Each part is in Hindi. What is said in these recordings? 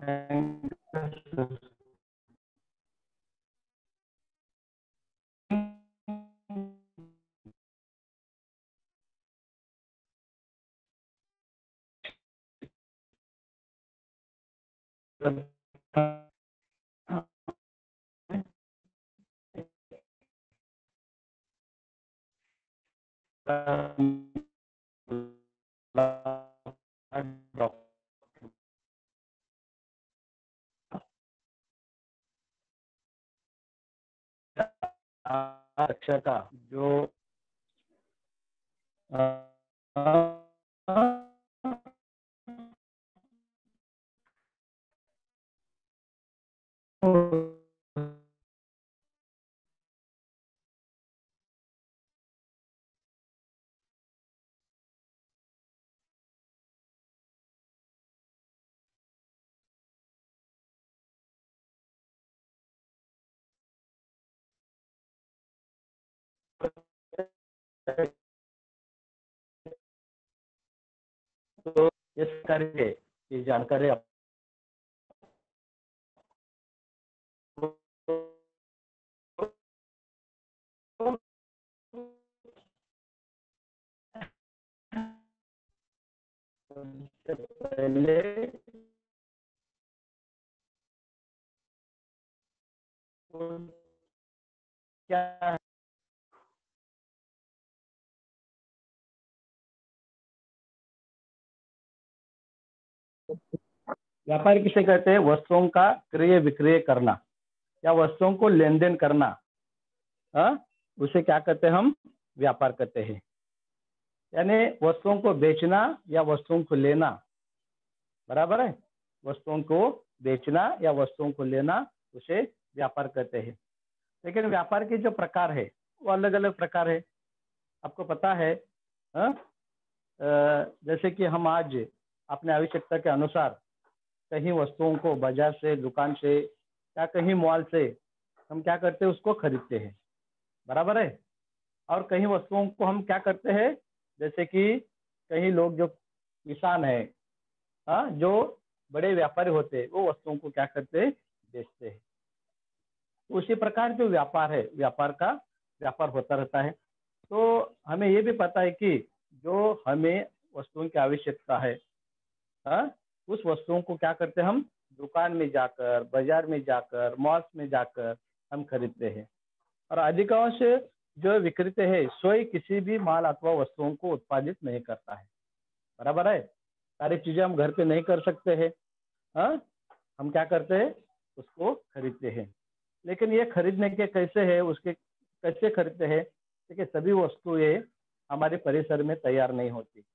अक्षर का जो तो इस करके ये जानकारी पहले क्या व्यापार किसे कहते हैं? वस्तुओं का क्रय विक्रय करना या वस्तुओं को लेन देन करना, उसे क्या कहते हैं? हम व्यापार कहते हैं। यानी वस्तुओं को बेचना या वस्तुओं को लेना, बराबर है। वस्तुओं को बेचना या वस्तुओं को लेना उसे व्यापार कहते हैं। लेकिन व्यापार के जो प्रकार है वो अलग अलग प्रकार है, आपको पता है। जैसे कि हम आज अपने आवश्यकता के अनुसार कहीं वस्तुओं को बाजार से, दुकान से या कहीं मॉल से हम क्या करते हैं? उसको खरीदते हैं, बराबर है। और कहीं वस्तुओं को हम क्या करते हैं? जैसे कि कहीं लोग जो किसान है, जो बड़े व्यापारी होते हैं, वो वस्तुओं को क्या करते हैं? बेचते हैं। उसी प्रकार जो व्यापार है, व्यापार का व्यापार होता रहता है। तो हमें ये भी पता है कि जो हमें वस्तुओं की आवश्यकता है, उस वस्तुओं को क्या करते हैं? हम दुकान में जाकर, बाजार में जाकर, मॉल्स में जाकर हम खरीदते हैं। और अधिकांश जो विक्रेता है स्वयं किसी भी माल अथवा वस्तुओं को उत्पादित नहीं करता है, बराबर है। सारी चीजें हम घर पे नहीं कर सकते हैं, हम क्या करते हैं? उसको खरीदते हैं। लेकिन ये खरीदने के कैसे है, उसके कैसे खरीदते हैं? देखिए, सभी वस्तुएं हमारे परिसर में तैयार नहीं होती।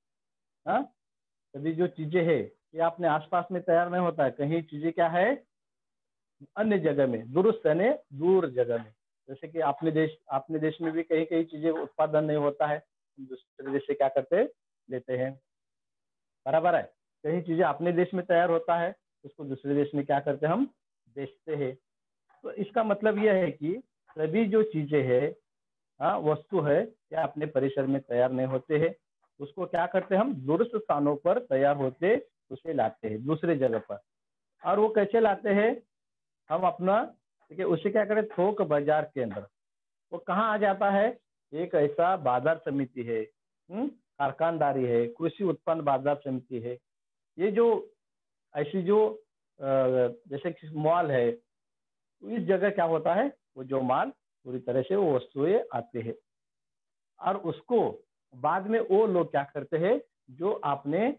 सभी जो चीजें है ये अपने आसपास में तैयार नहीं होता है। कहीं चीजें क्या है? अन्य जगह में, दुरुस्त यानी दूर जगह में। जैसे कि अपने देश में भी कहीं कहीं चीजें उत्पादन नहीं होता है, दूसरे देश से क्या करते हैं? लेते हैं, बराबर है। कहीं चीजें अपने देश में तैयार होता है, उसको दूसरे देश में क्या करते हैं? हम बेचते हैं। तो इसका मतलब यह है कि सभी जो चीजें है, वस्तु है, या अपने परिसर में तैयार नहीं होते हैं। उसको क्या करते हैं? हम दूरस्थ स्थानों पर तैयार होते उसे लाते हैं दूसरे जगह पर। और वो कैसे लाते हैं? हम अपना, देखिए, उसे क्या करें? थोक बाजार केंद्र, वो कहाँ आ जाता है? एक ऐसा बाजार समिति है, कारखानदारी है, कृषि उत्पन्न बाजार समिति है। ये जो ऐसी जो जैसे कि मॉल है, तो इस जगह क्या होता है? वो जो माल पूरी तरह से वो वस्तुएं आते हैं, और उसको बाद में वो लोग क्या करते हैं? जो आपने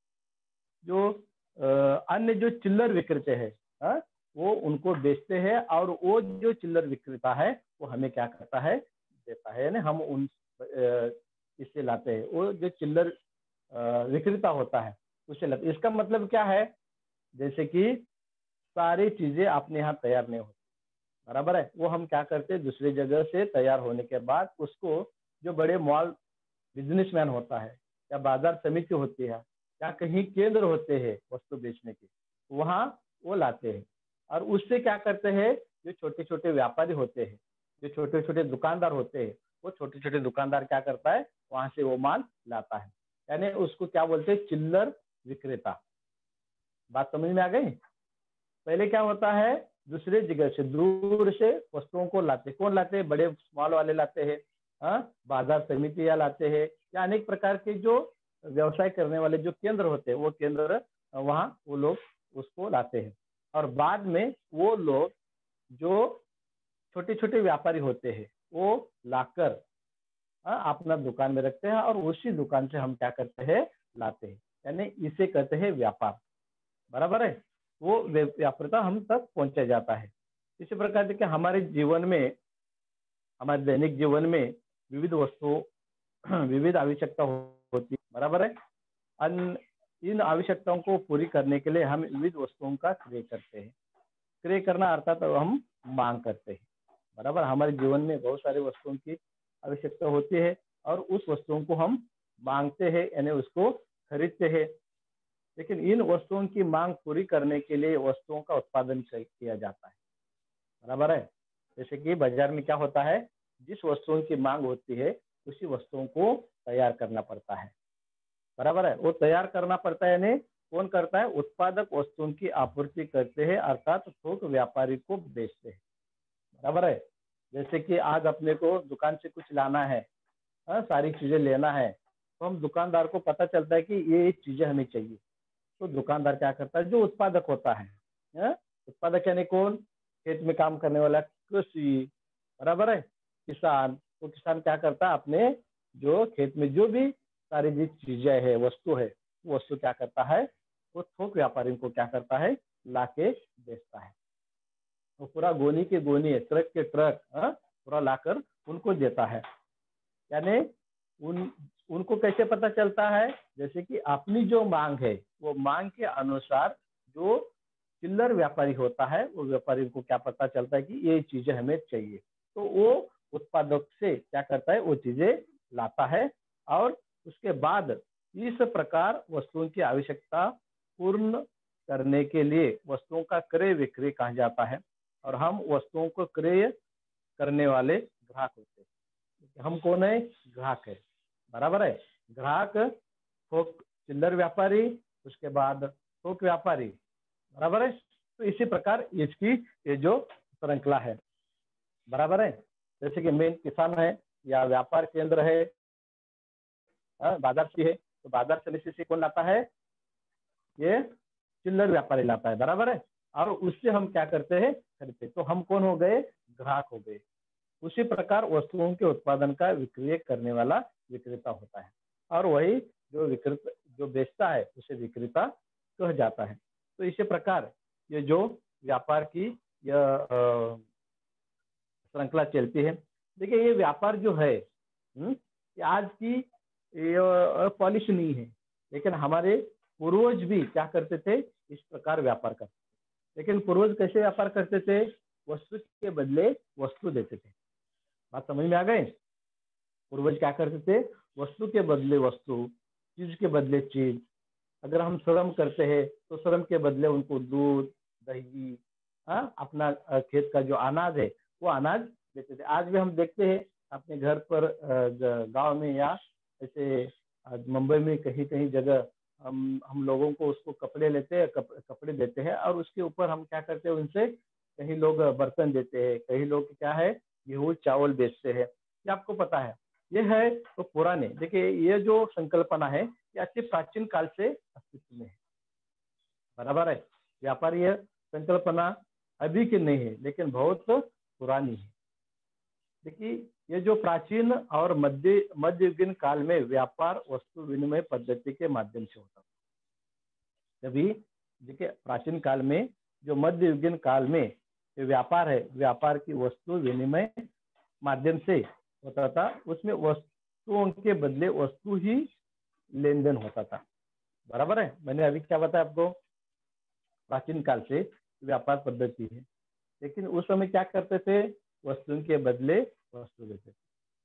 जो अन्य जो चिल्लर विक्रेता है, वो उनको बेचते हैं। और वो जो चिल्लर विक्रेता है वो हमें क्या करता है? देता है। यानी हम उन इससे लाते हैं। वो जो चिल्लर विक्रेता होता है उसे लाते। इसका मतलब क्या है? जैसे कि सारी चीजें अपने यहाँ तैयार नहीं होती, बराबर है। वो हम क्या करते हैं? दूसरी जगह से तैयार होने के बाद उसको जो बड़े मॉल बिजनेसमैन होता है, या बाजार समिति होती है, या कहीं केंद्र होते हैं वस्तु बेचने के, वहाँ वो लाते हैं। और उससे क्या करते हैं? जो छोटे छोटे व्यापारी होते हैं, जो छोटे छोटे दुकानदार होते हैं, वो छोटे छोटे दुकानदार क्या करता है? वहां से वो माल लाता है। यानी उसको क्या बोलते हैं? चिल्लर विक्रेता। बात समझ में आ गई? पहले क्या होता है, दूसरे जगह से दूर से वस्तुओं को लाते, कौन लाते हैं, बड़े मॉल वाले लाते हैं, हाँ, बाजार समितियां लाते हैं, या अनेक प्रकार के जो व्यवसाय करने वाले जो केंद्र होते हैं वो केंद्र, वहाँ वो लोग उसको लाते हैं। और बाद में वो लोग जो छोटे छोटे व्यापारी होते हैं वो लाकर, हाँ, अपना दुकान में रखते हैं और उसी दुकान से हम क्या करते हैं, लाते हैं, यानी इसे कहते हैं व्यापार। बराबर है, वो व्यापारता हम तक पहुंचा जाता है। इसी प्रकार देखिए हमारे जीवन में, हमारे दैनिक जीवन में विविध वस्तुओं विविध आवश्यकता होती है। बराबर है, इन आवश्यकताओं को पूरी करने के लिए हम विविध वस्तुओं का क्रय करते हैं। क्रय करना अर्थात हम मांग करते हैं। बराबर, हमारे जीवन में बहुत सारी वस्तुओं की आवश्यकता होती है और उस वस्तुओं को हम मांगते हैं, यानी उसको खरीदते हैं। लेकिन इन वस्तुओं की मांग पूरी करने के लिए वस्तुओं का उत्पादन किया जाता है। बराबर है, जैसे कि बाजार में क्या होता है, जिस वस्तुओं की मांग होती है उसी वस्तुओं को तैयार करना पड़ता है। बराबर है, वो तैयार करना पड़ता है, यानी कौन करता है, उत्पादक वस्तुओं की आपूर्ति करते हैं, अर्थात थोक व्यापारी को बेचते हैं। बराबर है, जैसे कि आज अपने को दुकान से कुछ लाना है, हाँ, सारी चीजें लेना है, तो हम दुकानदार को पता चलता है कि ये चीजें हमें चाहिए, तो दुकानदार क्या करता है, जो उत्पादक होता है, हाँ, उत्पादक यानी कौन, खेत में काम करने वाला कृषि, बराबर है, किसान, तो किसान क्या करता है, अपने जो खेत में जो भी सारी जी चीजें है, वस्तु है, वो वस्तु क्या करता है, वो थोक व्यापारी को क्या करता है, लाके बेचता है। वो पूरा गोनी के गोनी, ट्रक के ट्रक, हाँ, पूरा लाकर उनको देता है। यानी उनको कैसे पता चलता है, जैसे कि अपनी जो मांग है वो मांग के अनुसार जो चिल्लर व्यापारी होता है वो व्यापारी को क्या पता चलता है कि ये चीजें हमें चाहिए, तो वो उत्पादक से क्या करता है, वो चीजें लाता है। और उसके बाद इस प्रकार वस्तुओं की आवश्यकता पूर्ण करने के लिए वस्तुओं का क्रय विक्रय कहा जाता है। और हम वस्तुओं को क्रय करने वाले ग्राहक होते हैं। हम कौन है, ग्राहक है। बराबर है, ग्राहक, थोक चिल्लर व्यापारी, उसके बाद थोक व्यापारी। बराबर है, तो इसी प्रकार इसकी ये जो श्रृंखला है। बराबर है, जैसे कि मेन किसान है या व्यापार केंद्र है, बाजार से है, तो बाजार से कौन लाता है, ये चिल्लर व्यापारी लाता है। बराबर है, और उससे हम क्या करते हैं, खरीदते। तो हम कौन हो गए, ग्राहक हो गए। उसी प्रकार वस्तुओं के उत्पादन का विक्रय करने वाला विक्रेता होता है, और वही जो विक्रेता जो बेचता है उसे विक्रेता कहा जाता है। तो इसी प्रकार ये जो व्यापार की यह श्रृंखला चलती है। देखिए ये व्यापार जो है, ये आज की पॉलिसी नहीं है, लेकिन हमारे पूर्वज भी क्या करते थे, इस प्रकार व्यापार करते थे। लेकिन पूर्वज कैसे व्यापार करते थे, वस्तु के बदले वस्तु देते थे। बात समझ में आ गई। पूर्वज क्या करते थे, वस्तु के बदले वस्तु, चीज के बदले चीज। अगर हम श्रम करते हैं तो श्रम के बदले उनको दूध, दही, अपना खेत का जो अनाज है वो अनाज देते थे। आज भी हम देखते हैं अपने घर पर, गांव में या ऐसे मुंबई में कहीं कहीं जगह हम लोगों को उसको कपड़े लेते हैं, कपड़े देते हैं, और उसके ऊपर हम क्या करते हैं, उनसे कहीं लोग बर्तन देते हैं, कहीं लोग क्या है, गेहूं चावल बेचते हैं। ये आपको पता है, ये है तो पुराने। देखिए ये जो संकल्पना है ये अति प्राचीन काल से अस्तित्व में है। बराबर है, व्यापार ये संकल्पना अभी की नहीं है, लेकिन बहुत पुरानी है। देखिए ये जो प्राचीन और मध्ययुगीन काल में व्यापार वस्तु विनिमय पद्धति के माध्यम से होता था। तभी देखिए प्राचीन काल में, जो मध्ययुगीन काल में व्यापार है, व्यापार की वस्तु विनिमय माध्यम से होता था। उसमें वस्तुओं के बदले वस्तु ही लेन देन होता था। बराबर है, मैंने अभी क्या बताया आपको, प्राचीन काल से व्यापार पद्धति है। लेकिन उस समय क्या करते थे, वस्तुओं के बदले वस्तु देते थे।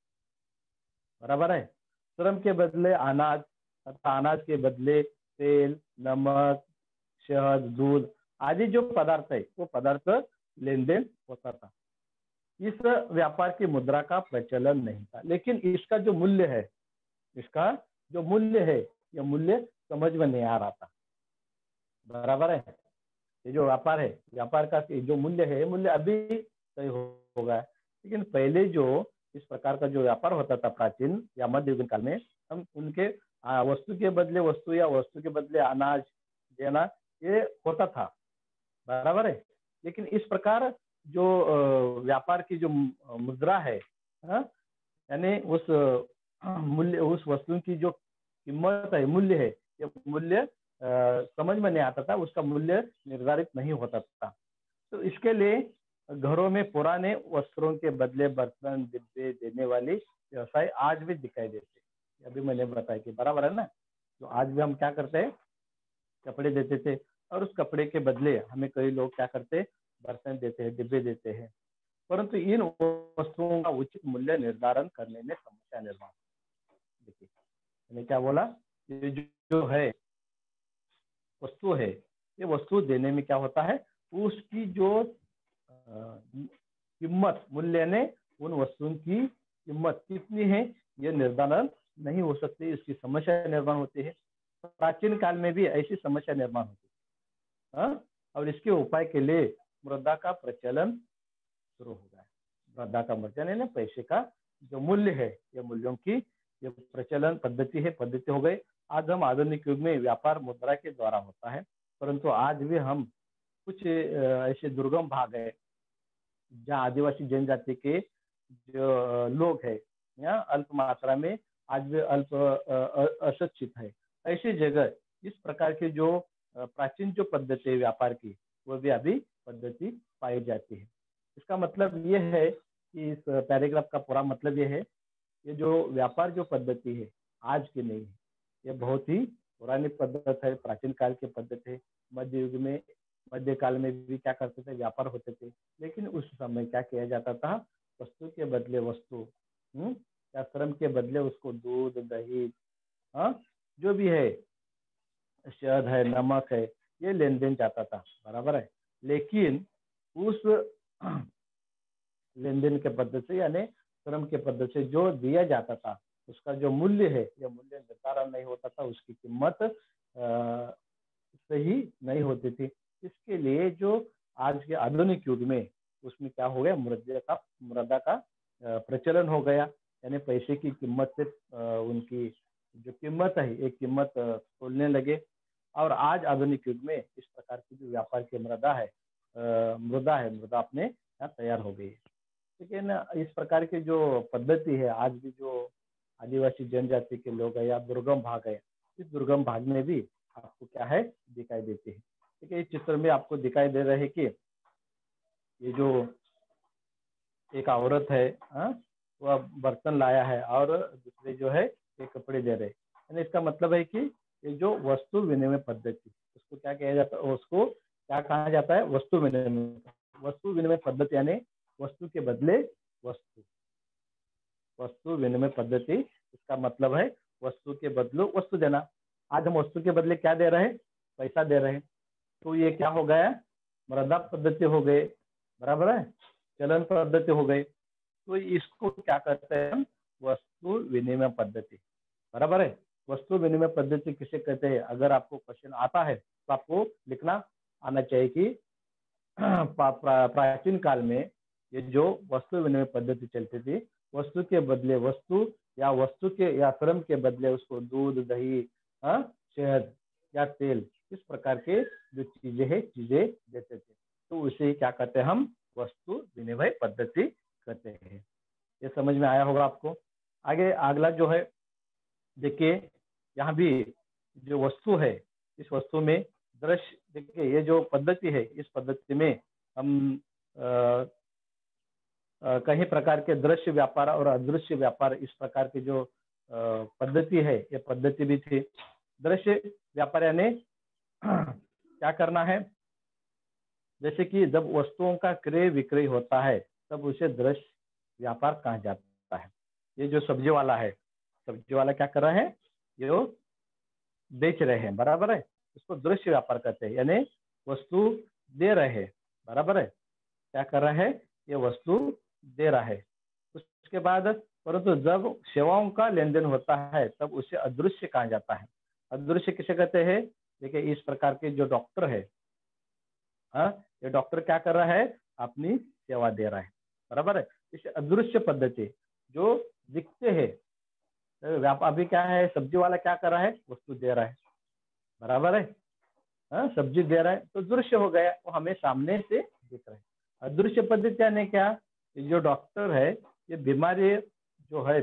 बराबर है, श्रम के बदले अनाज तथा अनाज के बदले तेल, नमक, शहद, दूध आदि जो पदार्थ है वो पदार्थ लेन देन होता था। इस व्यापार की मुद्रा का प्रचलन नहीं था, लेकिन इसका जो मूल्य है, इसका जो मूल्य है, यह मूल्य समझ में नहीं आ रहा था। बराबर है, ये जो व्यापार है, व्यापार का जो मूल्य है, मूल्य अभी तय होगा। लेकिन पहले जो इस प्रकार का जो व्यापार होता था प्राचीन या मध्ययुगीन काल में, हम उनके वस्तु के बदले वस्तु या वस्तु के बदले अनाज देना, ये होता था, बराबर है। लेकिन इस प्रकार जो व्यापार की जो मुद्रा है, हाँ, यानी उस मूल्य, उस वस्तु की जो कीमत है, मूल्य है, ये मूल्य समझ में नहीं आता था, उसका मूल्य निर्धारित नहीं होता था। तो इसके लिए घरों में पुराने वस्त्रों के बदले बर्तन डिब्बे देने वाली व्यवसाय आज भी दिखाई देते हैं। अभी मैंने बताया कि बराबर है ना। तो आज भी हम क्या करते हैं, कपड़े देते थे, और उस कपड़े के बदले हमें कई लोग क्या करते हैं, बर्तन देते हैं, डिब्बे देते हैं। परंतु इन वस्तुओं का उचित मूल्य निर्धारण करने में समस्या निर्माण, देखिए मैंने क्या बोला, ये जो है वस्तु है, ये वस्तु देने में क्या होता है, उसकी जो कीमत, मूल्य ने उन वस्तुओं की कीमत कितनी है ये निर्धारण नहीं हो सकती, इसकी समस्या निर्माण होती है। प्राचीन काल में भी ऐसी समस्या निर्माण होती है, हाँ? और इसके उपाय के लिए मुद्रा का प्रचलन शुरू हो गया। मुद्रा का प्रचलन यानी पैसे का जो मूल्य है, ये मूल्यों की ये प्रचलन पद्धति है, पद्धति हो गई। आज हम आधुनिक युग में व्यापार मुद्रा के द्वारा होता है, परंतु आज भी हम कुछ ऐसे दुर्गम भाग है जहाँ आदिवासी जनजाति के जो लोग है, यहाँ अल्प मात्रा में आज भी अल्प अशिक्षित है, ऐसी जगह इस प्रकार के जो प्राचीन जो पद्धति है व्यापार की, वो भी अभी पद्धति पाई जाती है। इसका मतलब ये है कि इस पैराग्राफ का पूरा मतलब ये है, ये जो व्यापार जो पद्धति है आज की नहीं है, ये बहुत ही पुरानी पद्धति है, प्राचीन काल की पद्धति है। मध्य युग में, मध्य काल में भी क्या करते थे, व्यापार होते थे। लेकिन उस समय क्या किया जाता था, वस्तु के बदले वस्तु, या श्रम के बदले उसको दूध दही, हाँ, जो भी है, शहद है, नमक है, ये लेन देन जाता था, बराबर है। लेकिन उस लेन देन के पद्धति से यानी श्रम के पद्धति से जो दिया जाता था, उसका जो मूल्य है, यह मूल्य निर्धारण नहीं होता था, उसकी कीमत सही नहीं होती थी। इसके लिए जो आज के आधुनिक युग में उसमें क्या हो गया, मुद्रा का प्रचलन हो गया, यानी पैसे की कीमत से उनकी जो कीमत है, एक कीमत तोलने लगे। और आज आधुनिक युग में इस प्रकार की जो व्यापार की मुद्रा अपने यहाँ तैयार हो गई है। लेकिन इस प्रकार की जो पद्धति है, आज भी जो आदिवासी जनजाति के लोग है या दुर्गम भाग है, इस दुर्गम भाग में भी आपको क्या है, दिखाई देती है। ठीक है, इस चित्र में आपको दिखाई दे रहा है कि ये जो एक औरत है, वह बर्तन लाया है और दूसरे जो है ये कपड़े दे रहे हैं। यानी इसका मतलब है कि ये जो वस्तु विनिमय पद्धति, उसको क्या किया जाता है, उसको क्या कहा जाता है, वस्तु विनिमय पद्धति, यानी वस्तु के बदले वस्तु, वस्तु विनिमय पद्धति। इसका मतलब है वस्तु के बदले वस्तु देना। आज हम वस्तु के बदले क्या दे रहे हैं, पैसा दे रहे हैं। तो ये क्या हो गया, मुद्रा पद्धति हो गए, बराबर है, चलन पद्धति हो गई। तो इसको क्या कहते हैं हम, वस्तु विनिमय पद्धति, बराबर है। वस्तु विनिमय पद्धति किसे कहते हैं, अगर आपको क्वेश्चन आता है तो आपको लिखना आना चाहिए कि प्राचीन काल में ये जो वस्तु विनिमय पद्धति चलती थी, वस्तु के बदले वस्तु या वस्तु के या श्रम के बदले उसको दूध दही, शहद या तेल, इस प्रकार के जो चीजें है, चीजें देते थे। तो उसे क्या कहते हैं हम, वस्तु विनिमय पद्धति कहते हैं। ये समझ में आया होगा आपको। आगे अगला जो है, देखिए यहाँ भी जो वस्तु है, इस वस्तु में दृश्य, देखिए ये जो पद्धति है, इस पद्धति में हम कई प्रकार के दृश्य व्यापार और अदृश्य व्यापार, इस प्रकार की जो पद्धति है, ये पद्धति भी थी। दृश्य व्यापार यानी क्या करना है, जैसे कि जब वस्तुओं का क्रय विक्रय होता है तब उसे दृश्य व्यापार कहा जाता है। ये जो सब्जी वाला है, सब्जी वाला क्या कर रहा है, ये बेच रहे हैं, बराबर है, इसको दृश्य व्यापार कहते हैं, यानी वस्तु दे रहे हैं, बराबर है, क्या कर रहा है, ये वस्तु दे रहा है। उसके बाद परंतु जब सेवाओं का लेन देन होता है तब उसे अदृश्य कहा जाता है। अदृश्य किसे कहते हैं, देखिए इस प्रकार के जो डॉक्टर है, हाँ, ये डॉक्टर क्या कर रहा है, अपनी सेवा दे रहा है। बराबर है। इस अदृश्य पद्धति जो दिखते हैं, व्यापार अभी क्या है, सब्जी वाला क्या कर रहा है, वस्तु दे रहा है। बराबर है। हाँ, सब्जी दे रहा है तो दृश्य हो गया, वो हमें सामने से दिख रहा है। अदृश्य पद्धति यानी क्या, ये जो डॉक्टर है, ये बीमारी जो है,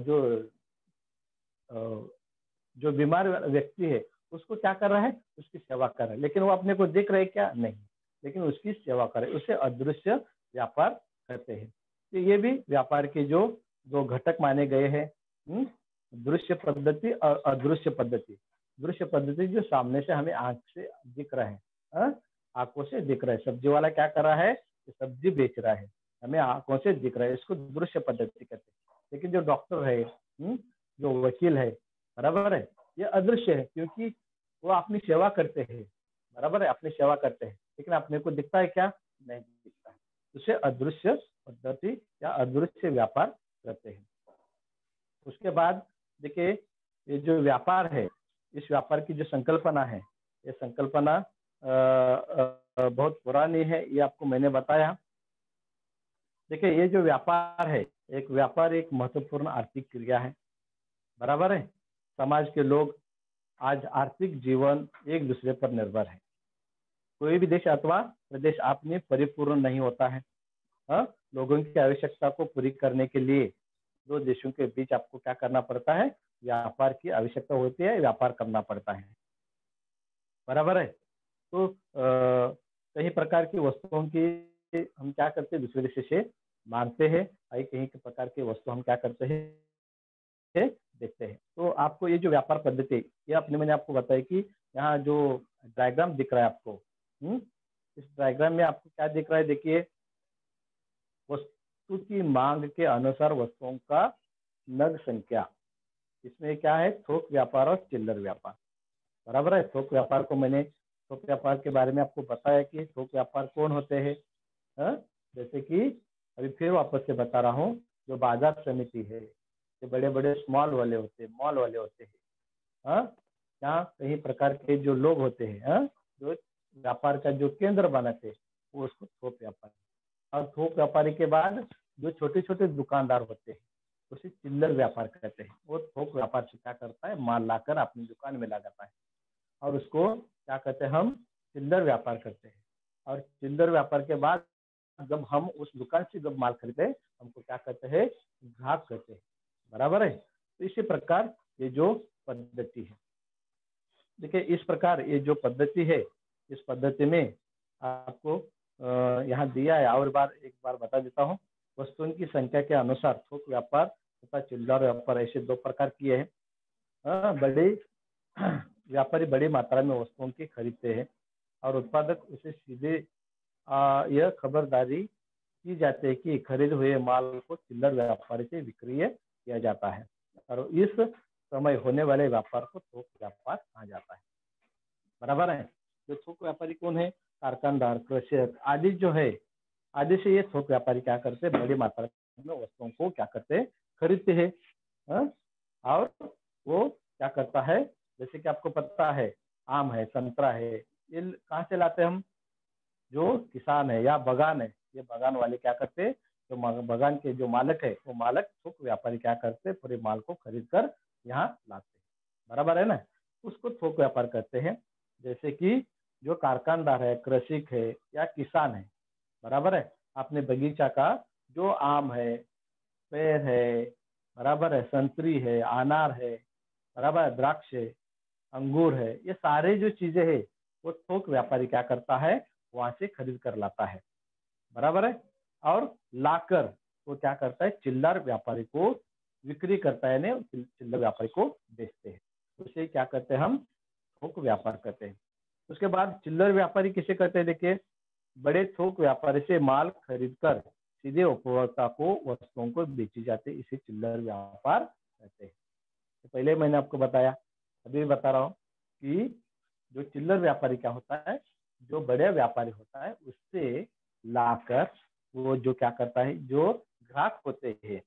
अ, जो बीमार व्यक्ति है उसको क्या कर रहा है, उसकी सेवा कर रहा है, लेकिन वो अपने को देख रहे क्या, नहीं, लेकिन उसकी सेवा कर रहे, उसे अदृश्य व्यापार कहते हैं। तो ये भी व्यापार के जो दो घटक माने गए हैं। दृश्य पद्धति और अदृश्य पद्धति। दृश्य पद्धति जो सामने से हमें आंख से दिख रहा है, आंखों से दिख रहा है। सब्जी वाला क्या कर रहा है, सब्जी बेच रहा है, हमें आंखों से दिख रहा है, इसको दृश्य पद्धति कहते हैं। लेकिन जो डॉक्टर है, जो वकील है, बराबर है, ये अदृश्य है, क्योंकि वो अपनी सेवा करते हैं। बराबर है, अपनी सेवा करते हैं, लेकिन अपने को दिखता है क्या, नहीं दिखता है। उसे अदृश्य पद्धति या अदृश्य व्यापार कहते हैं। उसके बाद देखिए, ये जो व्यापार है, इस व्यापार की जो संकल्पना है, ये संकल्पना बहुत पुरानी है, ये आपको मैंने बताया। देखिए, ये जो व्यापार है, एक व्यापार एक महत्वपूर्ण आर्थिक क्रिया है। बराबर है। समाज के लोग आज आर्थिक जीवन एक दूसरे पर निर्भर है। कोई भी देश अथवा प्रदेश आप में परिपूर्ण नहीं होता है। लोगों की आवश्यकता को पूरी करने के लिए दो देशों के बीच आपको क्या करना पड़ता है, व्यापार की आवश्यकता होती है, व्यापार करना पड़ता है। बराबर है। तो कई प्रकार की वस्तुओं की हम क्या करते हैं, दूसरे देश से मांगते हैं, कहीं प्रकार की वस्तु हम क्या करते हैं, देखते हैं। तो आपको ये जो व्यापार पद्धति, ये मैंने आपको बताया कि यहाँ जो डायग्राम दिख रहा है आपको, इस डायग्राम में आपको क्या दिख रहा है, देखिए, वस्तु की मांग के अनुसार वस्तुओं का नग संख्या। इसमें क्या है, थोक व्यापार और चिल्लर व्यापार। बराबर है। थोक व्यापार को मैंने, थोक व्यापार के बारे में आपको बताया कि थोक व्यापार कौन होते हैं। जैसे कि अभी फिर वापस से बता रहा हूँ, जो बाजार समिति है, जो बड़े बड़े स्मॉल वाले होते हैं, मॉल वाले होते हैं, यहाँ कई प्रकार के जो लोग होते हैं, जो व्यापार का जो केंद्र बनाते हैं, वो उसको थोक व्यापार। और थोक व्यापारी के बाद जो छोटे छोटे दुकानदार होते हैं, उसे चिल्लर व्यापार कहते हैं। वो थोक व्यापार से क्या करता है, माल लाकर अपनी दुकान में लगाता है, और उसको क्या कहते हैं, हम चिल्लर व्यापार करते हैं। और चिल्लर व्यापार के बाद जब हम उस दुकान से जब माल खरीदते हैं, हमको क्या कहते हैं, ग्राहक कहते हैं। बराबर है। तो इसी प्रकार ये जो पद्धति है, देखिए, इस प्रकार ये जो पद्धति है, इस पद्धति में आपको यहाँ दिया है, और एक बार बता देता हूँ। वस्तुओं की संख्या के अनुसार थोक व्यापार तथा चिल्लर व्यापार, ऐसे दो प्रकार किए हैं। बड़े व्यापारी बड़ी मात्रा में वस्तुओं की खरीदते हैं, और उत्पादक उसे सीधे यह खबरदारी की जाती है कि खरीद हुए माल को चिल्लर व्यापारी से विक्रय किया जाता है, और इस समय होने वाले व्यापार को थोक व्यापार कहा जाता है। बराबर है। जो थोक व्यापारी कौन है, कारखानदार, कृषक आदि जो है, आदि से ये थोक व्यापारी क्या करते हैं, बड़ी मात्रा में वस्तुओं को क्या करते हैं, खरीदते हैं। और वो क्या करता है, जैसे कि आपको पता है, आम है, संतरा है, ये कहाँ से लाते हैं हम, जो किसान है या बगान है, ये बगान वाले क्या करते हैं, जो बगान के जो मालिक है, वो मालिक थोक व्यापारी क्या करते हैं, पूरे माल को खरीद कर यहाँ लाते हैं। बराबर है ना, उसको थोक व्यापार करते हैं। जैसे कि जो कारखानदार है, कृषक है या किसान है, बराबर है, अपने बगीचा का जो आम है, पेड़ है, बराबर है, संतरी है, अनार है, बराबर है, द्राक्ष है, अंगूर है, ये सारे जो चीजें है, वो थोक व्यापारी क्या करता है, वहां से खरीद कर लाता है। बराबर है। और लाकर वो क्या करता है, चिल्लर व्यापारी को विक्री करता है, चिल्लर व्यापारी को बेचते हैं। उसे क्या करते हैं, हम थोक व्यापार करते हैं। उसके बाद चिल्लर व्यापारी किसे कहते हैं, देखिए, बड़े थोक व्यापारी से माल खरीद कर सीधे उपभोक्ता को वस्तुओं को बेची जाती है, इसे चिल्लर व्यापार कहते हैं। तो पहले मैंने आपको बताया, अभी भी बता रहा हूँ कि जो चिल्लर व्यापारी क्या होता है, जो बड़े व्यापारी होता है, उससे लाकर वो जो क्या करता है, जो ग्राहक होते हैं,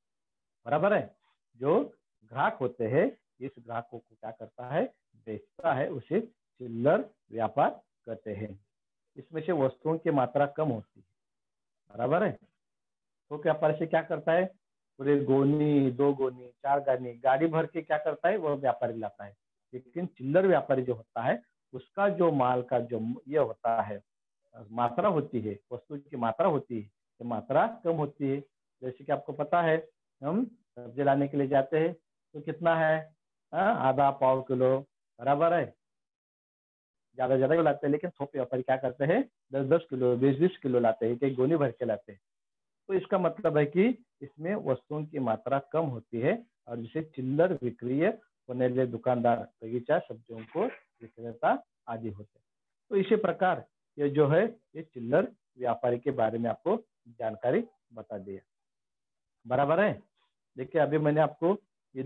बराबर है, जो ग्राहक होते हैं, इस ग्राहकों को क्या करता है, बेचता है, उसे चिल्लर व्यापार कहते हैं। इसमें से वस्तुओं की मात्रा कम होती है, बराबर है। तो व्यापारी से क्या करता है, पूरे गोनी, 2 गोनी, 4 गानी गाड़ी भर के क्या करता है, वो व्यापारी लाता है। लेकिन चिल्लर व्यापारी जो होता है, उसका जो माल का जो ये होता है, मात्रा होती है, वस्तु की मात्रा होती है, तो मात्रा कम होती है। जैसे कि आपको पता है, हम सब्जी लाने के लिए जाते हैं तो कितना है, आधा पाव किलो, बराबर है। ज्यादा ज्यादा लाते हैं, लेकिन थोक व्यापारी क्या करते हैं, 10-10 किलो, 20-20 किलो लाते हैं, एक गोनी भर के लाते हैं। तो इसका मतलब है कि इसमें वस्तुओं की मात्रा कम होती है, और जिसे चिल्लर विक्रीय होने वाले दुकानदार, बगीचा सब्जियों को विक्रेता आदि होते हैं। तो इसी प्रकार ये जो है, ये चिल्लर व्यापारी के बारे में आपको जानकारी बता दिया, बराबर है। देखिए अभी मैंने आपको ये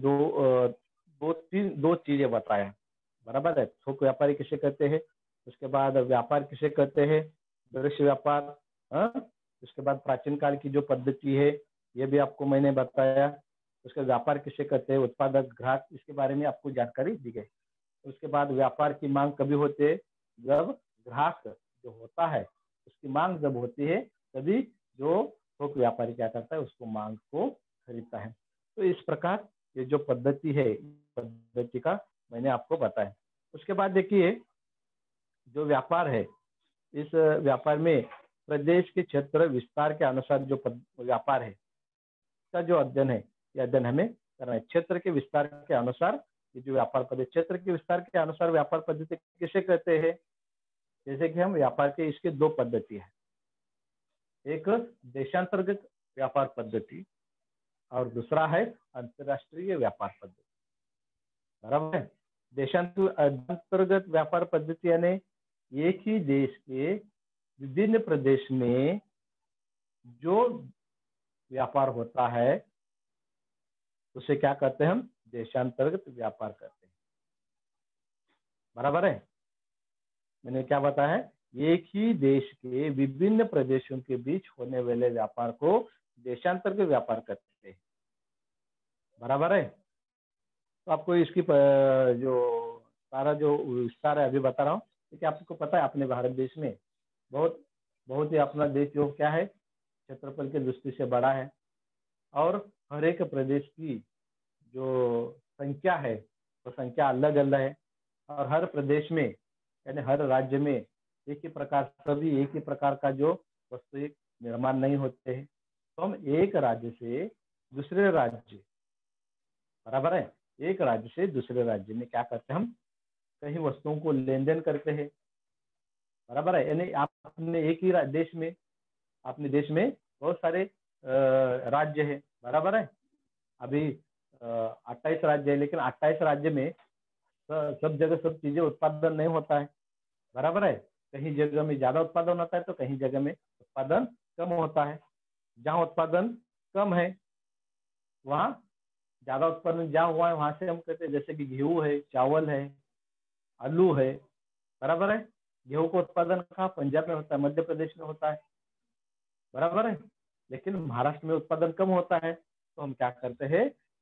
दो चीजें बताया, बराबर है। थोक व्यापारी किसे कहते हैं, उसके बाद व्यापार किसे कहते हैं, दृश्य व्यापार, हाँ। उसके बाद प्राचीन काल की जो पद्धति है, ये भी आपको मैंने बताया। उसके व्यापार किसे कहते हैं, उत्पादक, ग्राहक, इसके बारे में आपको जानकारी दी गई। उसके बाद व्यापार की मांग कभी होती है, जब ग्राहक जो होता है उसकी मांग जब होती है, तभी जो थोक व्यापारी क्या करता है, उसको मांग को खरीदता है। तो इस प्रकार ये जो पद्धति है, पद्धति का मैंने आपको बताया। उसके बाद देखिए, जो व्यापार है, इस व्यापार में प्रदेश के क्षेत्र विस्तार के अनुसार जो व्यापार है, इसका जो अध्ययन है, ये अध्ययन हमें करना है। क्षेत्र के विस्तार के अनुसार ये जो व्यापार पद्धति, क्षेत्र के विस्तार के अनुसार व्यापार पद्धति किसे कहते हैं, जैसे कि हम व्यापार के इसके 2 पद्धति है, एक देशांतर्गत व्यापार पद्धति और दूसरा है अंतरराष्ट्रीय व्यापार पद्धति, बराबर है। देशांतर्गत व्यापार पद्धति यानी एक ही देश के विभिन्न प्रदेश में जो व्यापार होता है, उसे क्या कहते हैं, हम देशांतर्गत व्यापार कहते हैं, बराबर है। मैंने क्या बताया है, एक ही देश के विभिन्न प्रदेशों के बीच होने वाले व्यापार को देशांतर्गत व्यापार कहते हैं, बराबर है। तो आपको इसकी जो सारा जो विस्तार है अभी बता रहा हूँ, क्योंकि आपको पता है अपने भारत देश में बहुत बहुत ही अपना देश जो क्या है, क्षेत्रफल की दृष्टि से बड़ा है, और हर एक प्रदेश की जो संख्या है, वो संख्या अलग अलग है। और हर प्रदेश में यानी हर राज्य में एक ही प्रकार, सभी एक ही प्रकार का जो वास्तविक निर्माण नहीं होते हैं। तो हम एक राज्य से दूसरे राज्य, बराबर है, एक राज्य से दूसरे राज्य में क्या करते हैं, हम कहीं वस्तुओं को लेन देन करते हैं, बराबर है। यानी आप अपने एक ही देश में, अपने देश में बहुत सारे राज्य है, बराबर है। अभी 28 राज्य है, लेकिन 28 राज्य में सब जगह सब चीजें उत्पादन नहीं होता है, बराबर है। कहीं जगह में ज्यादा उत्पादन होता है, तो कहीं जगह में उत्पादन कम होता है। जहाँ उत्पादन कम है, वहाँ ज्यादा उत्पादन जहाँ हुआ है, वहां से हम कहते हैं, जैसे कि गेहूं है, चावल है, आलू है, बराबर है। गेहूं का उत्पादन कहाँ, पंजाब में होता है, मध्य प्रदेश में होता है, बराबर है। लेकिन महाराष्ट्र में उत्पादन कम होता है, तो हम क्या करते हैं,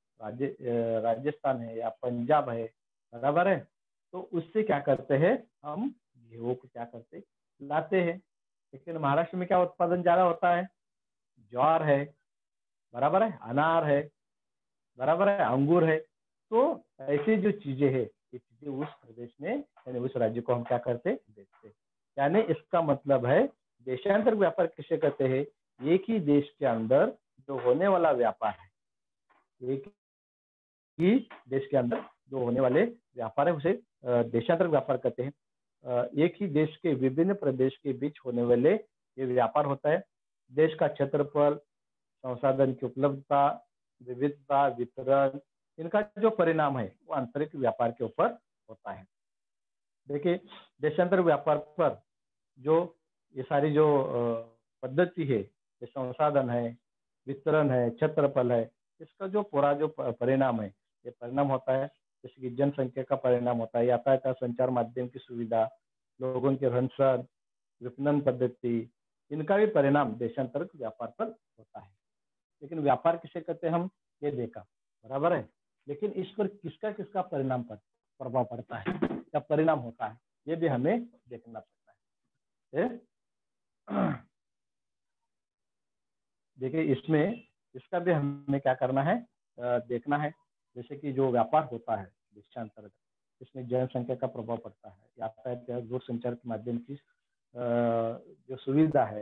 राजस्थान है या पंजाब है, बराबर है, तो उससे क्या करते हैं, हम गेहूं को क्या करते लाते हैं। लेकिन महाराष्ट्र में क्या उत्पादन ज्यादा होता है, ज्वार है, बराबर है, अनार है, बराबर है, अंगूर है। तो ऐसी जो चीजें है, ये चीजें उस प्रदेश में यानी उस राज्य को हम क्या करते बेचते। यानी इसका मतलब है, देशांतर व्यापार किसे कहते हैं, एक ही देश के अंदर जो होने वाला व्यापार है, एक ही देश के अंदर जो होने वाले व्यापार है, उसे देशांतर व्यापार कहते हैं। एक ही देश के विभिन्न प्रदेश के बीच होने वाले ये व्यापार होता है। देश का क्षेत्रफल, संसाधन की उपलब्धता, विविधता, वितरण, इनका जो परिणाम है वो आंतरिक व्यापार के ऊपर होता है। देखिए, देशांतर व्यापार पर जो ये सारी जो पद्धति है, ये संसाधन है, वितरण है, क्षेत्रफल है, इसका जो पूरा जो परिणाम है, ये परिणाम होता है। जैसे कि जनसंख्या का परिणाम होता है, यातायात का, संचार माध्यम की सुविधा, लोगों के रहन सहन, विपणन पद्धति, इनका भी परिणाम देशांतर्गत व्यापार पर होता है। लेकिन व्यापार किसे कहते हैं, हम ये देखा, बराबर है। लेकिन इस पर किसका किसका प्रभाव पड़ता है या परिणाम होता है, ये भी हमें देखना पड़ता है। देखिए इसमें इसका भी हमें क्या करना है, देखना है। जैसे कि जो व्यापार होता है देशांतर्गत, इसमें जनसंख्या का प्रभाव पड़ता है। यातायात या दूरसंचार के माध्यम की जो सुविधा है,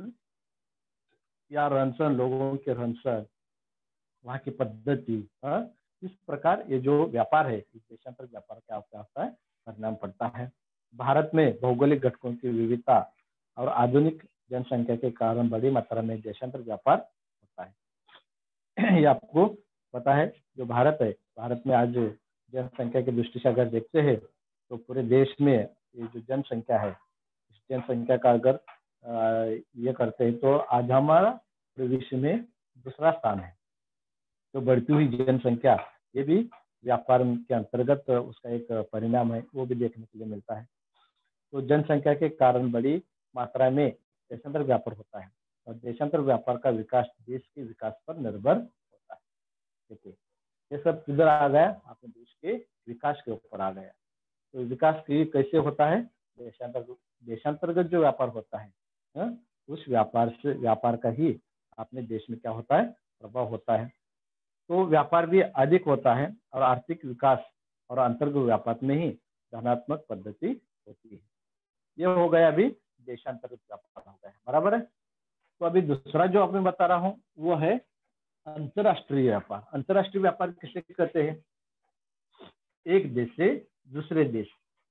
या रहन सहन, लोगों के रहन सहन, वहाँ की पद्धति, इस प्रकार ये जो व्यापार है, इस देशांतर्गत व्यापार क्या होता है, परिणाम पड़ता है। भारत में भौगोलिक घटकों की विविधता और आधुनिक जनसंख्या के कारण बड़ी मात्रा में देशांतर्गत व्यापार होता है। ये आपको पता है, जो भारत है, भारत में आज जनसंख्या की दृष्टि से अगर देखते हैं तो पूरे देश में ये जो जनसंख्या है, इस जनसंख्या का अगर ये करते हैं तो आज हमारा विश्व में दूसरा स्थान है। तो बढ़ती हुई जनसंख्या ये भी व्यापार के अंतर्गत उसका एक परिणाम है, वो भी देखने के लिए मिलता है। तो जनसंख्या के कारण बड़ी मात्रा में देशांतर व्यापार होता है, और देशांतर व्यापार का विकास देश के विकास पर निर्भर होता है। देखिए ये सब किधर आ गया, अपने देश के विकास के ऊपर आ गया। तो विकास की कैसे होता है, देशांतर्गत जो व्यापार होता है, उस व्यापार का ही अपने देश में क्या होता है, प्रभाव होता है। तो व्यापार भी अधिक होता है, और आर्थिक विकास और अंतर्गत व्यापार में ही धनात्मक पद्धति होती है। ये हो गया अभी देशांतर्गत व्यापार हो गया, बराबर है। तो अभी दूसरा जो आपने बता रहा हूँ वो है अंतरराष्ट्रीय व्यापार। अंतरराष्ट्रीय व्यापार किसे कहते हैं, एक देश से दूसरे देश,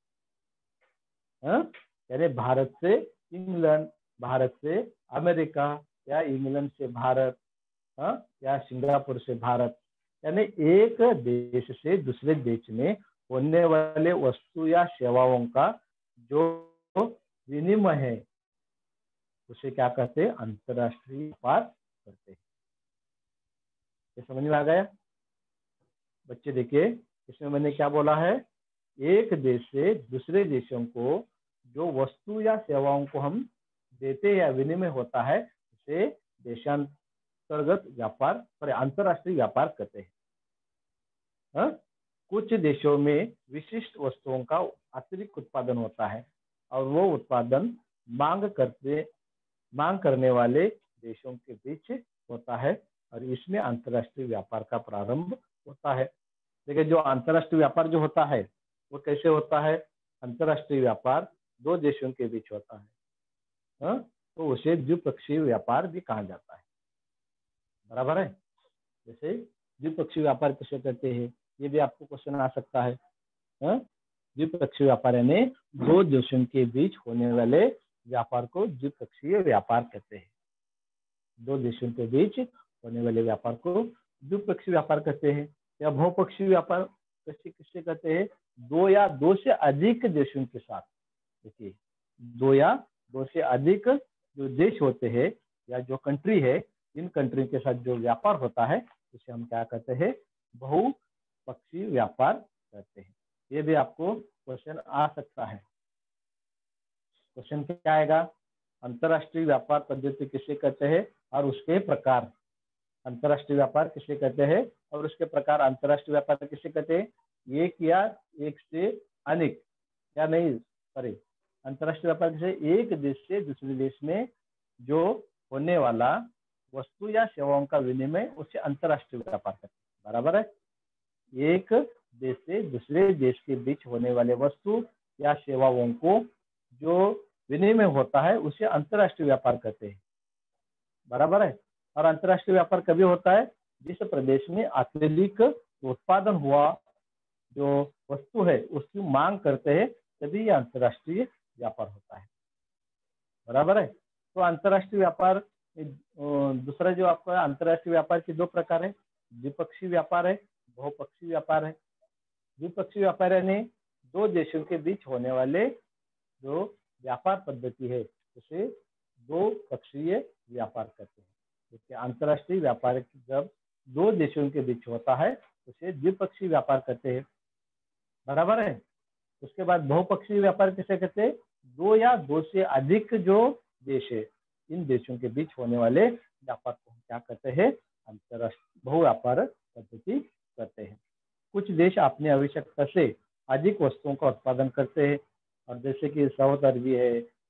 यानी भारत से इंग्लैंड, भारत से अमेरिका, या इंग्लैंड से भारत, या सिंगापुर से भारत, यानी एक देश से दूसरे देश में होने वाले वस्तु या सेवाओं का जो विनिमय है उसे क्या कहते हैं, अंतरराष्ट्रीय व्यापार करते हैं। ये समझ में आ गया बच्चे? देखिए इसमें मैंने क्या बोला है, एक देश से दूसरे देशों को जो वस्तु या सेवाओं को हम देते या विनिमय होता है उसे देशांतर्गत व्यापार, अंतरराष्ट्रीय व्यापार कहते हैं। कुछ देशों में विशिष्ट वस्तुओं का अतिरिक्त उत्पादन होता है, और वो उत्पादन मांग करने वाले देशों के बीच होता है, और इसमें अंतरराष्ट्रीय व्यापार का प्रारंभ होता है। देखिए जो अंतरराष्ट्रीय व्यापार जो होता है वो कैसे होता है, अंतरराष्ट्रीय व्यापार दो देशों के बीच होता है, तो उसे द्विपक्षीय व्यापार भी कहा जाता है, बराबर है। जैसे द्विपक्षीय व्यापार किसे कहते हैं, ये भी आपको क्वेश्चन आ सकता है। द्विपक्षीय व्यापार यानी दो देशों के बीच होने वाले व्यापार को द्विपक्षीय व्यापार कहते हैं। दो देशों के बीच होने वाले व्यापार को द्विपक्षीय व्यापार कहते हैं। या बहुपक्षीय व्यापार किससे कहते हैं, दो या दो से अधिक देशों के साथ। देखिए दो या दो से अधिक जो देश होते हैं या जो कंट्री है, इन कंट्री के साथ जो व्यापार होता है उसे हम क्या कहते हैं, बहुपक्षीय व्यापार कहते हैं। ये भी आपको क्वेश्चन आ सकता है। क्वेश्चन क्या आएगा, अंतरराष्ट्रीय व्यापार पद्धति किसे कहते हैं और उसके प्रकार। अंतरराष्ट्रीय व्यापार किसे कहते हैं और उसके प्रकार। अंतरराष्ट्रीय व्यापार किसे कहते हैं, एक या एक से अनेक, या नहीं सॉरी, अंतरराष्ट्रीय व्यापार किसे, एक देश से दूसरे देश में जो होने वाला वस्तु या सेवाओं का विनिमय उसे अंतरराष्ट्रीय व्यापार कहते हैं, बराबर है। एक देश से दूसरे देश के बीच होने वाले वस्तु या सेवाओं को जो विनिमय होता है उसे अंतरराष्ट्रीय व्यापार कहते हैं, बराबर है। और अंतरराष्ट्रीय व्यापार कभी होता है, जिस प्रदेश में अत्यधिक उत्पादन हुआ जो वस्तु है उसकी मांग करते हैं, तभी यह अंतरराष्ट्रीय व्यापार होता है, बराबर है। तो अंतरराष्ट्रीय व्यापार दूसरा जो आपका अंतरराष्ट्रीय व्यापार के दो प्रकार है, द्विपक्षीय व्यापार है, बहुपक्षीय व्यापार है। द्विपक्षीय व्यापार यानी दो देशों के बीच होने वाले जो व्यापार पद्धति है उसे दो पक्षीय व्यापार कहते हैं। जैसे अंतरराष्ट्रीय व्यापार जब दो देशों के बीच होता है उसे द्विपक्षीय व्यापार कहते हैं, बराबर है। उसके बाद बहुपक्षीय व्यापार किसे कहते हैं, दो या दो से अधिक जो देश है इन देशों के बीच होने वाले व्यापार को क्या कहते हैं, अंतरराष्ट्रीय बहु व्यापार पद्धति कहते हैं। कुछ देश अपनी आवश्यकता से अधिक वस्तुओं का उत्पादन करते हैं, और जैसे कि सऊदी अरब है,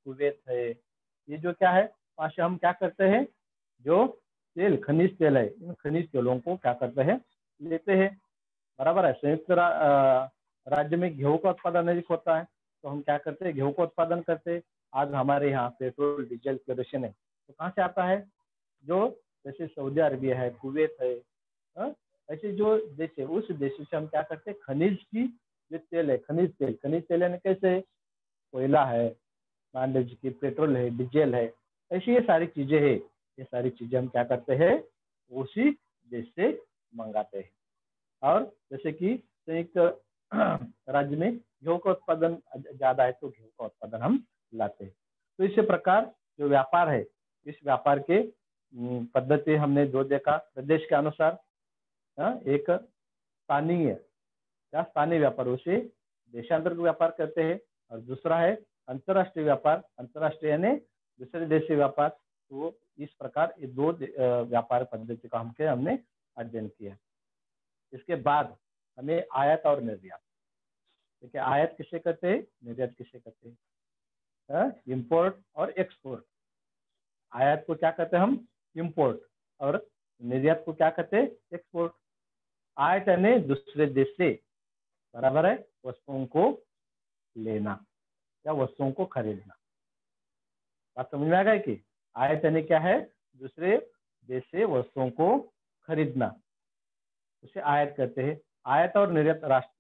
कुवैत है, ये जो क्या है वहाँ से हम क्या करते हैं, जो तेल खनिज तेल है, इन खनिज तेलों को क्या करते हैं, लेते हैं। बराबर है। संयुक्त राज्य में गेहूं का उत्पादन अधिक होता है, तो हम क्या करते हैं, गेहूं का उत्पादन करते हैं। आज हमारे यहाँ पेट्रोल डीजल केरोसिन है, तो कहाँ से आता है, जो जैसे सऊदी अरबिया है, कुवैत है, हाँ? ऐसे जो देश है उस देश से हम क्या करते हैं, खनिज की जो तेल है, खनिज तेल यानी कैसे, कोयला है, मान लीजिए कि पेट्रोल है, डीजल है, ऐसी ये सारी चीजें है, ये सारी चीजें हम क्या करते हैं, उसी देश से मंगाते हैं। और जैसे कि संयुक्त राज्य में गेहूं का उत्पादन ज्यादा है, तो गेहूं का उत्पादन हम लाते हैं। तो इसी प्रकार जो व्यापार है, इस व्यापार के पद्धति हमने दो देखा, प्रदेश के अनुसार। एक स्थानीय या स्थानीय व्यापार, उसे देशांतर्गत व्यापार कहते हैं, और दूसरा है अंतर्राष्ट्रीय व्यापार, अंतर्राष्ट्रीय यानी दूसरे देश से व्यापार। तो इस प्रकार ये दो व्यापार पद्धति का हमने अध्ययन किया। इसके बाद हमें आयात और निर्यात, देखिए आयात किसे कहते हैं, निर्यात किसे कहते हैं, इंपोर्ट और एक्सपोर्ट। आयात को क्या कहते हैं हम, इंपोर्ट, और निर्यात को क्या कहते हैं, एक्सपोर्ट। आयात यानी दूसरे देश से, बराबर है, वस्तुओं को लेना या वस्तुओं को खरीदना। बात समझ में आ गई कि आयात यानी क्या है, दूसरे देश से वस्तुओं को खरीदना, उसे आयात कहते हैं। आयात और निर्यात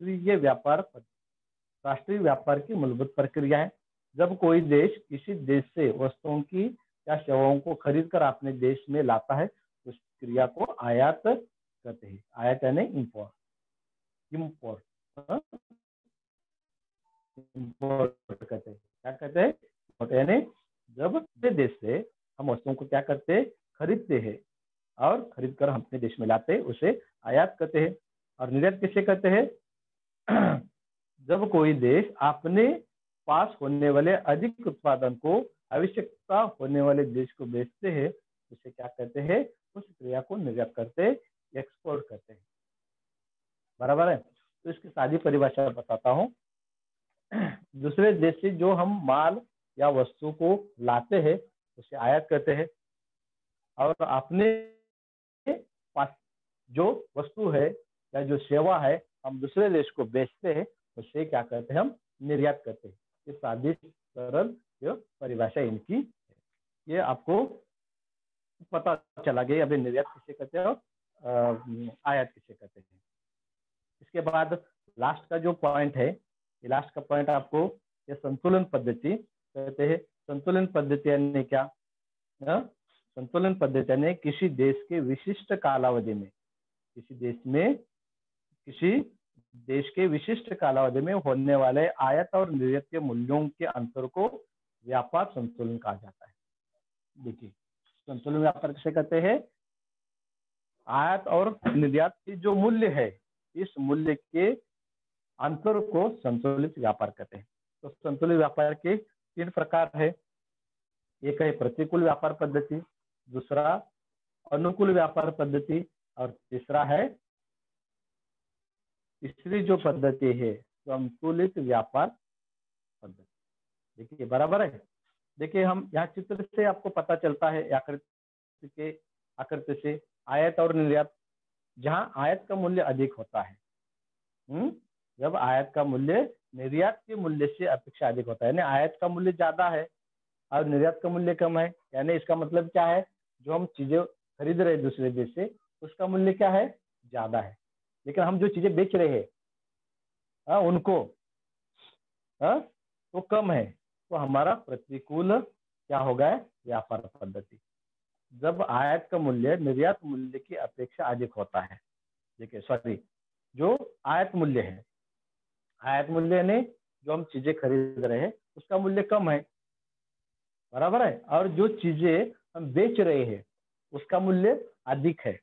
राष्ट्रीय व्यापार की मूलभूत प्रक्रिया है। जब कोई देश किसी देश से वस्तुओं की या सेवाओं को खरीद कर अपने देश में लाता है, उस क्रिया को आयात कहते हैं। आयात यानी इम्पोर्ट, इम्पोर्ट कहते हैं। क्या कहते हैं, इम्पोर्ट यानी जब देश से हम वस्तुओं को क्या करते हैं, खरीदते हैं और खरीद कर हम अपने देश में लाते हैं, उसे आयात कहते हैं। और निर्यात किसे कहते हैं, जब कोई देश अपने पास होने वाले अधिक उत्पादन को आवश्यकता होने वाले देश को बेचते हैं, उसे क्या कहते हैं, उस क्रिया को निर्यात करते हैं, एक्सपोर्ट करते हैं। बराबर है। तो इसकी सादी परिभाषा बताता हूँ। दूसरे देश से जो हम माल या वस्तु को लाते हैं, उसे आयात कहते हैं। और अपने पास जो वस्तु है या जो सेवा है हम दूसरे देश को बेचते हैं, उसे क्या कहते हैं, हम निर्यात करते हैं। ये सादी सरल जो परिभाषा इनकी है, ये आपको पता चला गया अभी निर्यात किसे कहते हैं और आयात किसे कहते हैं। इसके बाद लास्ट का जो पॉइंट है, ये लास्ट का पॉइंट आपको ये संतुलन पद्धति कहते हैं। संतुलन पद्धति यानी क्या, संतुलन पद्धति यानी किसी देश के विशिष्ट कालावधि में, किसी देश के विशिष्ट कालावधि में होने वाले आयात और निर्यात के मूल्यों के अंतर को व्यापार संतुलन कहा जाता है। देखिए संतुलन व्यापार किसे कहते हैं, आयात और निर्यात की जो मूल्य है, इस मूल्य के अंतर को संतुलित व्यापार कहते हैं। तो संतुलित व्यापार के 3 प्रकार है। एक है प्रतिकूल व्यापार पद्धति, दूसरा अनुकूल व्यापार पद्धति, और तीसरी जो पद्धति है संतुलित व्यापार पद्धति। देखिए बराबर है। देखिए हम यहाँ चित्र से आपको पता चलता है, आकृति से आयात और निर्यात, जहाँ आयात का मूल्य अधिक होता है, जब आयात का मूल्य निर्यात के मूल्य से अपेक्षा अधिक होता है, यानी आयात का मूल्य ज्यादा है और निर्यात का मूल्य कम है, यानी इसका मतलब क्या है, जो हम चीजें खरीद रहे हैं दूसरे देश से, उसका मूल्य क्या है, ज्यादा है, लेकिन हम जो चीजें बेच रहे हैं उनको तो कम है। तो हमारा प्रतिकूल क्या होगा, व्यापार पद्धति, जब आयात का मूल्य निर्यात मूल्य की अपेक्षा अधिक होता है। देखिए सॉरी, जो आयात मूल्य है, आयात मूल्य यानी जो हम चीजें खरीद रहे हैं उसका मूल्य कम है, बराबर है, और जो चीजें हम बेच रहे हैं उसका मूल्य अधिक है,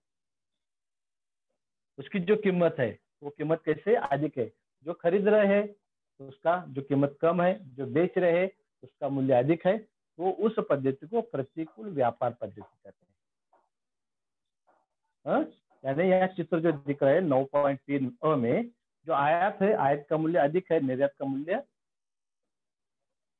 उसकी जो कीमत है वो कीमत कैसे अधिक है, जो खरीद रहे हैं उसका जो कीमत कम है, जो बेच रहे हैं उसका मूल्य अधिक है, तो उस पद्धति को प्रतिकूल व्यापार पद्धति कहते हैं। यानी यह चित्र जो दिख रहा है 9.3 में, जो आयात है, आयात का मूल्य अधिक है, निर्यात का मूल्य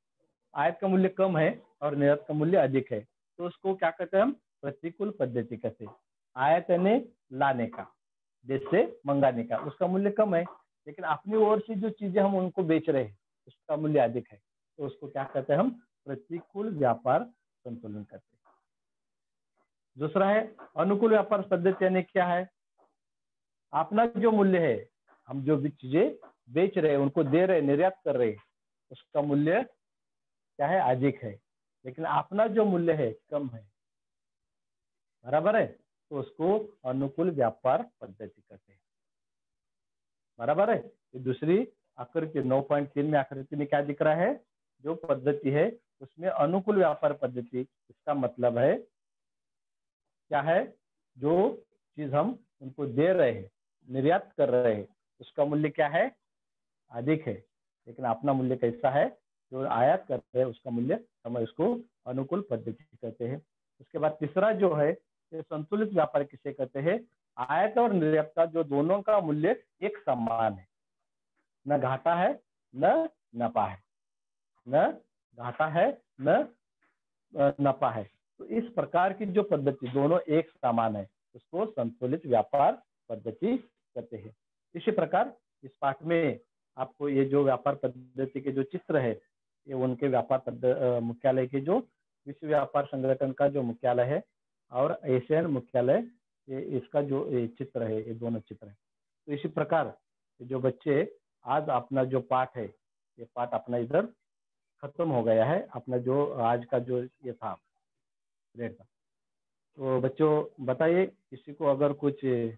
आयात का मूल्य कम है और निर्यात का मूल्य अधिक है, तो उसको क्या कहते हैं हम? प्रतिकूल पद्धति कहते हैं। आयात यानी लाने का, देश से मंगाने का, उसका मूल्य कम है, लेकिन अपनी ओर से जो चीजें हम उनको बेच रहे हैं उसका मूल्य अधिक है, तो उसको क्या कहते हैं हम? प्रतिकूल व्यापार संतुलन कहते हैं। दूसरा है अनुकूल व्यापार पद्धति, यानी क्या है? अपना जो मूल्य है, हम जो भी चीजें बेच रहे हैं उनको दे रहे, निर्यात कर रहे, उसका मूल्य क्या है? अधिक है, लेकिन अपना जो मूल्य है कम है, बराबर है, तो उसको अनुकूल व्यापार पद्धति कहते हैं। बराबर है। ये दूसरी आकृति 9.3 में आकृति में क्या दिख रहा है? जो पद्धति है उसमें अनुकूल व्यापार पद्धति, इसका मतलब है क्या है? जो चीज हम उनको दे रहे हैं, निर्यात कर रहे हैं, उसका मूल्य क्या है? अधिक है, लेकिन अपना मूल्य कैसा है? जो आयात कर रहे हैं उसका मूल्य, हम इसको अनुकूल पद्धति कहते हैं। उसके बाद तीसरा जो है, ये संतुलित व्यापार किसे कहते हैं? आयात और निर्यात का जो दोनों का मूल्य एक समान है, न घाटा है न नफा है, न घाटा है न नफा है। तो इस प्रकार की जो पद्धति दोनों एक समान है, उसको संतुलित व्यापार पद्धति कहते हैं। इसी प्रकार इस पाठ में आपको ये जो व्यापार पद्धति के जो चित्र है, ये उनके व्यापार मुख्यालय के जो विश्व व्यापार संगठन का जो मुख्यालय है और एशियन मुख्यालय, ये इसका जो ये चित्र है, ये दोनों चित्र है। तो इसी प्रकार जो बच्चे आज अपना जो पाठ है, ये पाठ अपना इधर खत्म हो गया है, अपना जो आज का जो ये था ग्रेड था। तो बच्चों बताइए, किसी को अगर कुछ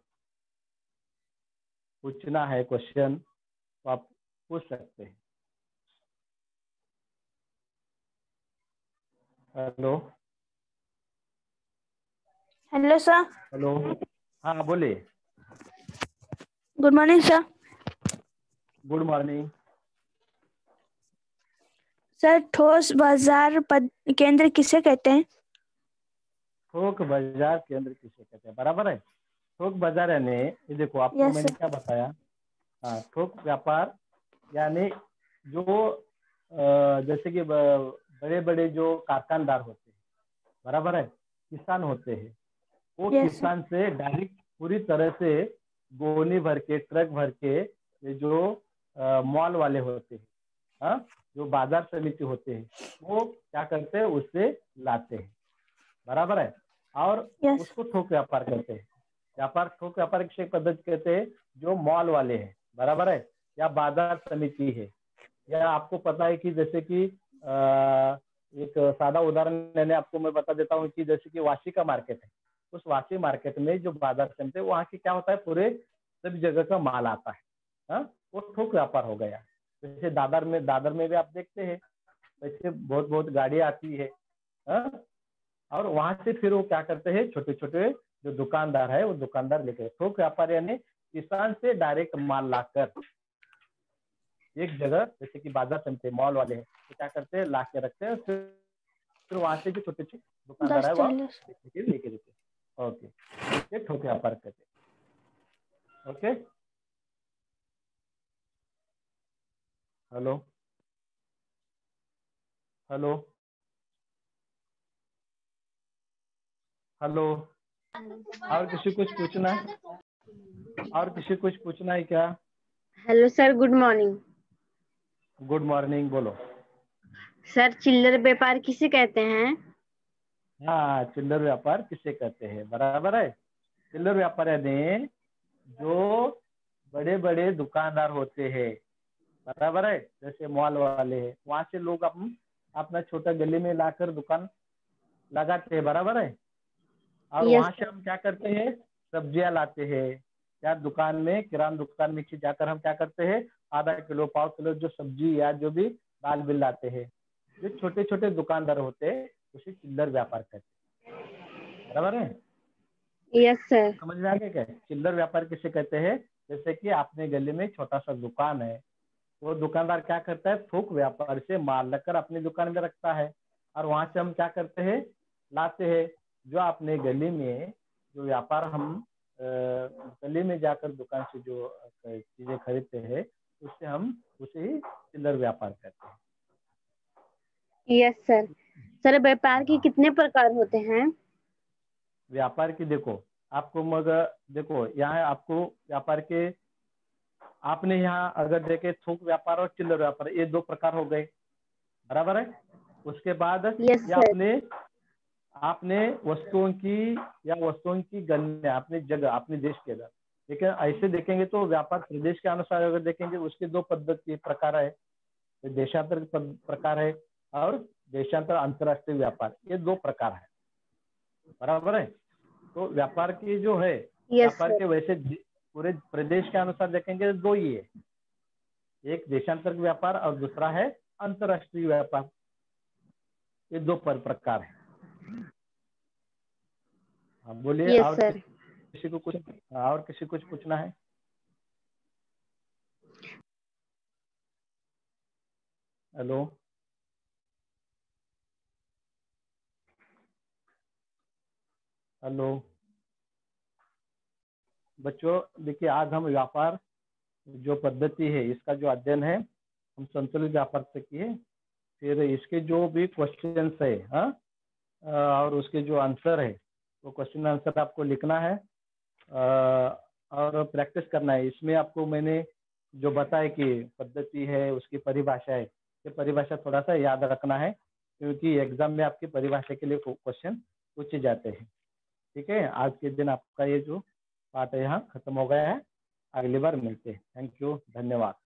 पूछना है क्वेश्चन तो आप पूछ सकते हैं। Hello hello sir. हेलो, हाँ बोलिए। Good morning sir. Good morning. Sir ठोस बाजार केंद्र किसे कहते हैं? थोक बाजार केंद्र किसे कहते हैं? बराबर है। थोक बाजार यानी, ये देखो आपको यस मैंने सर। क्या बताया। हाँ, थोक व्यापार यानी जो जैसे कि बड़े बड़े जो कारखानदार होते हैं, बराबर है, किसान होते हैं, वो यस सर। किसान से डायरेक्ट पूरी तरह से गोनी भर के, ट्रक भर के, ये जो मॉल वाले होते हैं, हाँ, जो बाजार समिति होते हैं, वो क्या करते हैं? उससे लाते हैं, बराबर है, और यस। उसको थोक व्यापार कहते हैं। थोक व्यापार किसे पद्धति कहते हैं? जो मॉल वाले हैं, बराबर है, या बाजार समिति है, या आपको पता है कि जैसे कि एक सादा उदाहरण मैंने आपको मैं बता देता हूँ कि जैसे कि वाशी का मार्केट है, उस वाशी मार्केट में जो बाजार समिति है, वहाँ की क्या होता है? पूरे सभी जगह का माल आता है, हाँ, वो थोक व्यापार हो गया। जैसे दादर में भी आप देखते हैं, वैसे बहुत बहुत गाड़ी आती है, हाँ, और वहां से फिर वो क्या करते हैं? छोटे छोटे जो दुकानदार है, वो दुकानदार लेकर, थोक व्यापार यानी किसान से डायरेक्ट माल लाकर एक जगह, जैसे कि बाजार समिति मॉल वाले हैं, तो क्या करते हैं? ला के रखते हैं, फिर वहां से जो छोटे छोटे दुकानदार है वो 10:40। लेके देते हैं। ओके, ये थोक व्यापार कहते हैं। ओके, हेलो हेलो हेलो, और किसी कुछ पूछना है? और किसी कुछ पूछना है क्या? Hello sir, good morning. Good morning, बोलो। सर चिल्लर व्यापार किसे कहते हैं? हाँ, चिल्लर व्यापार किसे कहते हैं? बराबर है। चिल्लर व्यापार यानी जो बड़े बड़े दुकानदार होते हैं, बराबर है, जैसे मॉल वाले हैं, वहां से लोग अपना छोटा गली में लाकर दुकान लगाते हैं, बराबर है, और यस वहां से सर। हम क्या करते हैं? सब्जियां लाते हैं, या दुकान में, किराना दुकान में जाकर हम क्या करते हैं? आधा किलो, पाव किलो जो सब्जी या जो भी दाल बिल लाते हैं। जो छोटे छोटे दुकानदार होते हैं उसे चिल्लर व्यापार कहते हैं, बराबर है। Yes sir. समझ में आ गया क्या? चिल्लर व्यापार किसे कहते हैं? जैसे कि आपने गली में छोटा सा दुकान है, वो दुकानदार क्या करता है? थोक व्यापार से माल लेकर अपनी दुकान में रखता है, और वहां से हम क्या करते हैं? लाते हैं। जो अपने गली में जो व्यापार हम गली में जाकर दुकान से जो चीजें खरीदते हैं, उससे हम उसे ही चिल्लर व्यापार कहते हैं। Yes sir. सर व्यापार के हाँ, कितने प्रकार होते हैं? व्यापार की देखो, आपको मग देखो यहाँ आपको व्यापार के, आपने यहाँ अगर देखे थोक व्यापार और चिल्लर व्यापार, ये दो प्रकार हो गए, बराबर है। उसके बाद यस ये सर। आपने आपने वस्तुओं की या वस्तुओं की गणना अपनी जगह अपने देश के अंदर, लेकिन ऐसे देखेंगे तो व्यापार प्रदेश के अनुसार अगर देखेंगे उसके दो पद्धति प्रकार है, देशांतर प्रकार है और देशांतर अंतर्राष्ट्रीय व्यापार, ये दो प्रकार है, बराबर है। तो व्यापार की जो है, यस व्यापार सर। के वैसे पूरे प्रदेश के अनुसार देखेंगे तो दो ही है, एक देशांतर व्यापार और दूसरा है अंतर्राष्ट्रीय व्यापार, ये दो प्रकार है। हाँ बोलिए, यस और सर। किसी को कुछ, और किसी कुछ पूछना है? हेलो, हेलो बच्चों, देखिए आज हम व्यापार जो पद्धति है इसका जो अध्ययन है हम संतुलित व्यापार से किए, फिर इसके जो भी क्वेश्चंस है, हाँ, और उसके जो आंसर है वो क्वेश्चन आंसर आपको लिखना है और प्रैक्टिस करना है। इसमें आपको मैंने जो बताया कि पद्धति है उसकी परिभाषा है, ये परिभाषा थोड़ा सा याद रखना है क्योंकि एग्जाम में आपकी परिभाषा के लिए क्वेश्चन पूछे जाते हैं। ठीक है, आज के दिन आपका ये जो पाठ है यहाँ खत्म हो गया है, अगली बार मिलते हैं। थैंक यू, धन्यवाद।